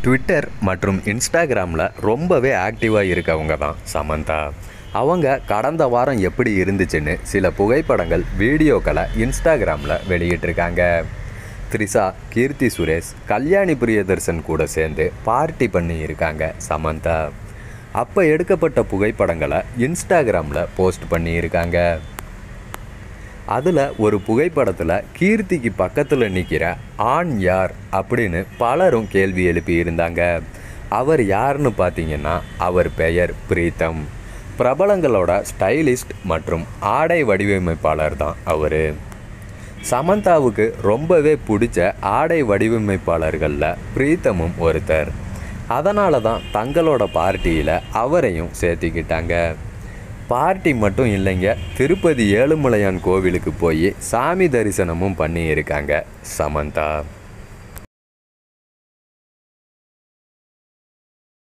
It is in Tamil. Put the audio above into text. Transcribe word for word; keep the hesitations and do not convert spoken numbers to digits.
ட்விட்டர் மற்றும் இன்ஸ்டாகிராமில் ரொம்பவே ஆக்டிவாக இருக்கவங்க தான் சமந்தா. அவங்க கடந்த வாரம் எப்படி இருந்துச்சுன்னு சில புகைப்படங்கள் வீடியோக்களை இன்ஸ்டாகிராமில் வெளியிட்டிருக்காங்க. த்ரிஷா, கீர்த்தி சுரேஷ், கல்யாணி பிரியதர்சன் கூட சேர்ந்து பார்ட்டி பண்ணி இருக்காங்க சமந்தா. அப்போ எடுக்கப்பட்ட புகைப்படங்களை இன்ஸ்டாகிராமில் போஸ்ட் பண்ணியிருக்காங்க. அதில் ஒரு புகைப்படத்தில் கீர்த்திக்கு பக்கத்தில் நிற்கிற ஆண் யார் அப்படின்னு பலரும் கேள்வி எழுப்பி இருந்தாங்க. அவர் யாருன்னு பார்த்தீங்கன்னா அவர் பெயர் பிரீத்தம். பிரபலங்களோட ஸ்டைலிஸ்ட் மற்றும் ஆடை வடிவமைப்பாளர் தான் அவர். சமந்தாவுக்கு ரொம்பவே பிடிச்ச ஆடை வடிவமைப்பாளர்களில் பிரீத்தமும் ஒருத்தர். அதனால தான் தங்களோட பார்ட்டியில் அவரையும் சேர்த்திக்கிட்டாங்க. பார்ட்டி மட்டும் இல்லைங்க, திருப்பதி ஏழுமலையான் கோவிலுக்கு போய் சாமி தரிசனமும் பண்ணியிருக்காங்க சமந்தா.